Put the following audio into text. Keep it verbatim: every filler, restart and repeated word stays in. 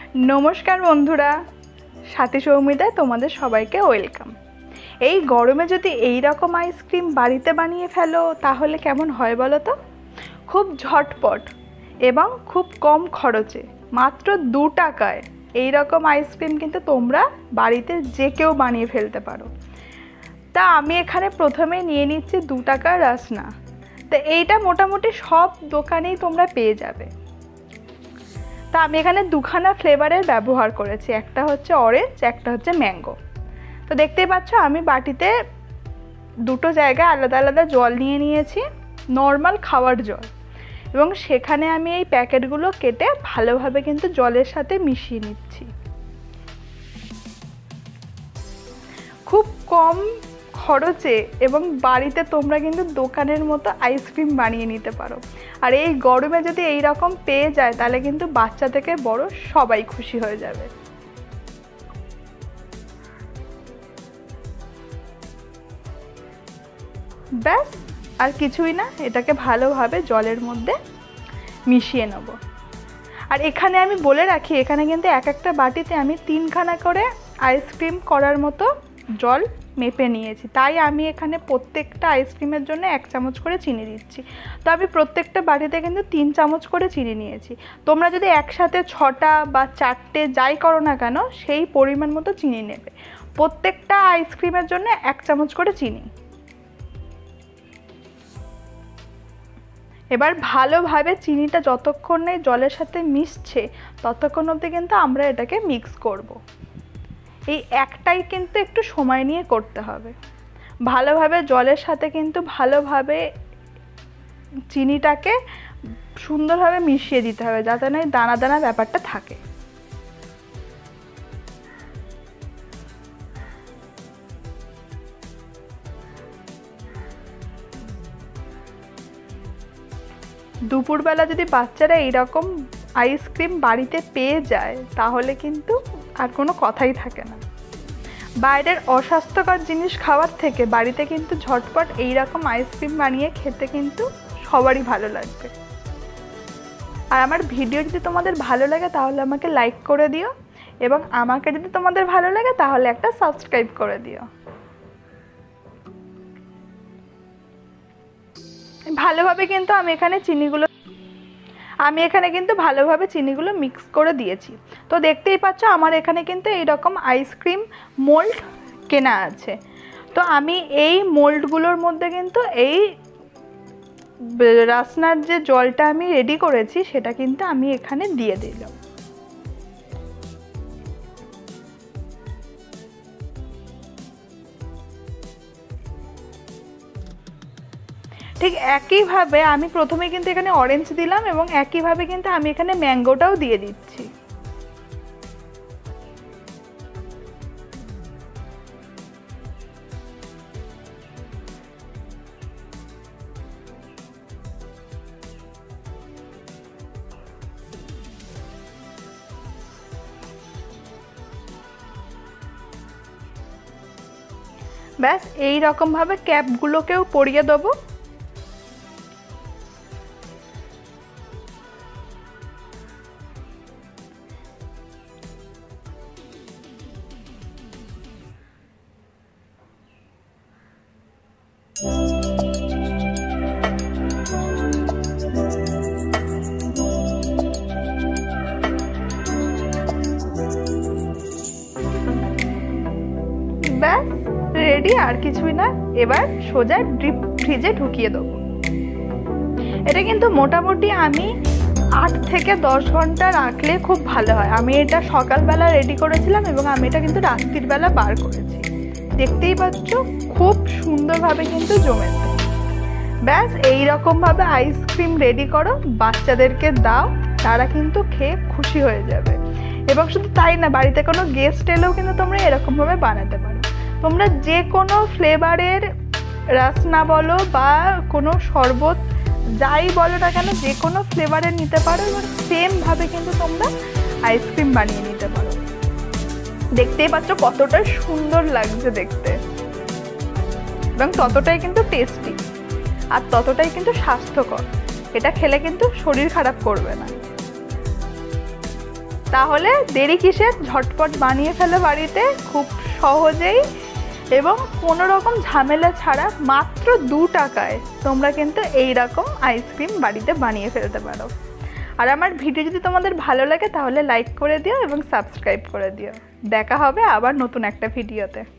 नमस्कार बंधुरा साथी सौमिताय तुम्हारे सबाइके वेलकाम। এই গরমে যদি এই রকম আইসক্রিম বাড়িতে বানিয়ে ফেলো তাহলে কেমন হয় বলো তো। খুব ঝটপট এবং খুব কম খরচে মাত্র দু টাকায় এই রকম আইসক্রিম কিন্তু তোমরা বাড়িতে যে কেউ বানিয়ে ফেলতে পারো। তা আমি এখানে প্রথমে নিয়ে নিচ্ছি দু টাকার রাসনা। তো এইটা মোটামুটি সব দোকানেই তোমরা পেয়ে যাবে। তা আমি এখানে দুখানা ফ্লেভারের ব্যবহার করেছি, একটা হচ্ছে অরেঞ্জ, একটা হচ্ছে ম্যাঙ্গো। তো দেখতেই পাচ্ছ আমি বাটিতে দুটো জায়গায় আলাদা আলাদা জল নিয়ে নিয়েছি, নর্মাল খাওয়ার জল, এবং সেখানে আমি এই প্যাকেটগুলো কেটে ভালোভাবে কিন্তু জলের সাথে মিশিয়ে নিচ্ছি। খুব কম খরচে এবং বাড়িতে তোমরা কিন্তু দোকানের মতো আইসক্রিম বানিয়ে নিতে পারো। আর এই গরমে যদি এই রকম পেয়ে যায় তাহলে কিন্তু বাচ্চা থেকে বড় সবাই খুশি হয়ে যাবে। ব্যাস আর কিছুই না, এটাকে ভালোভাবে জলের মধ্যে মিশিয়ে নেব। আর এখানে আমি বলে রাখি, এখানে কিন্তু এক একটা বাটিতে আমি তিনখানা করে আইসক্রিম করার মতো জল মেপে নিয়েছি, তাই আমি এখানে প্রত্যেকটা আইসক্রিমের জন্য এক চামচ করে চিনি দিচ্ছি। তো আমি প্রত্যেকটা বাটিতে কিন্তু তিন চামচ করে চিনি নিয়েছি। তোমরা যদি একসাথে ছটা বা চারটে যাই করো না কেন সেই পরিমাণ মতো চিনি নেবে। প্রত্যেকটা আইসক্রিমের জন্য এক চামচ করে চিনি। এবার ভালোভাবে চিনিটা যতক্ষণ না জলের সাথে মিশছে ততক্ষণ অবধি কিন্তু আমরা এটাকে মিক্স করব। এই একটাই কিন্তু একটু সময় নিয়ে করতে হবে। ভালোভাবে জলের সাথে কিন্তু ভালোভাবে চিনিটাকে সুন্দরভাবে মিশিয়ে দিতে হবে, যাতে না দানা দানা ব্যাপারটা থাকে। দুপুরবেলা যদি বাচ্চারা এইরকম আইসক্রিম বাড়িতে পেয়ে যায় তাহলে কিন্তু আর কোনো কথাই থাকে না। বাইরের অস্বাস্থ্যকর জিনিস খাওয়ার থেকে বাড়িতে কিন্তু ঝটপট এইরকম আইসক্রিম বানিয়ে খেতে কিন্তু সবারই ভালো লাগবে। আর আমার ভিডিও যদি তোমাদের ভালো লাগে তাহলে আমাকে লাইক করে দিও, এবং আমাকে যদি তোমাদের ভালো লাগে তাহলে একটা সাবস্ক্রাইব করে দিও। ভালোভাবে কিন্তু আমি এখানে চিনিগুলো আমি এখানে কিন্তু ভালোভাবে চিনিগুলো মিক্স করে দিয়েছি। তো দেখতেই পাচ্ছ আমার এখানে কিন্তু এইরকম আইসক্রিম মোল্ড কেনা আছে। তো আমি এই মোল্ডগুলোর মধ্যে কিন্তু এই রাসনার যে জলটা আমি রেডি করেছি সেটা কিন্তু আমি এখানে দিয়ে দিলাম। ঠিক একইভাবে আমি প্রথমে কিন্তু এখানে অরেঞ্জ দিলাম এবং একইভাবে কিন্তু আমি এখানে ম্যাঙ্গোটাও দিয়ে দিচ্ছি। ব্যাস এই রকম ভাবে ক্যাপগুলোকেও পরিয়ে দেবো। ব্যাস রেডি, আর কিছুই না। এবার সোজা ডিপ ফ্রিজে ঢুকিয়ে দেবো। এটা কিন্তু মোটামুটি আমি আট থেকে দশ ঘন্টা রাখলে খুব ভালো হয়। আমি এটা সকালবেলা রেডি করেছিলাম এবং আমি এটা কিন্তু রাত্রির বেলা বার করেছি। দেখতেই পাচ্ছ খুব সুন্দরভাবে কিন্তু জমেছে। ব্যাস এইরকমভাবে আইসক্রিম রেডি করো, বাচ্চাদেরকে দাও, তারা কিন্তু খেয়ে খুশি হয়ে যাবে। এবং শুধু তাই না, বাড়িতে কোনো গেস্ট এলেও কিন্তু তোমরা এরকমভাবে বানাতে পারো। তোমরা যে কোনো ফ্লেভারের রাসনা বলো বা কোনো শরবত যাই বলো না কেন যে কোনো ফ্লেভারের নিতে পারো এবং সেমভাবে কিন্তু তোমরা আইসক্রিম বানিয়ে নিতে পারো। দেখতেই পাচ্ছ কতটা সুন্দর লাগছে দেখতে, এবং ততটাই কিন্তু টেস্টি আর ততটাই কিন্তু স্বাস্থ্যকর। এটা খেলে কিন্তু শরীর খারাপ করবে না। তাহলে দেরি কিসের, ঝটপট বানিয়ে ফেলো বাড়িতে খুব সহজেই এবং কোনো রকম ঝামেলা ছাড়া মাত্র দু টাকায় তোমরা কিন্তু এই রকম আইসক্রিম বাড়িতে বানিয়ে ফেলতে পারো। আর আমার ভিডিও যদি তোমাদের ভালো লাগে তাহলে লাইক করে দিও এবং সাবস্ক্রাইব করে দিও। দেখা হবে আবার নতুন একটা ভিডিওতে।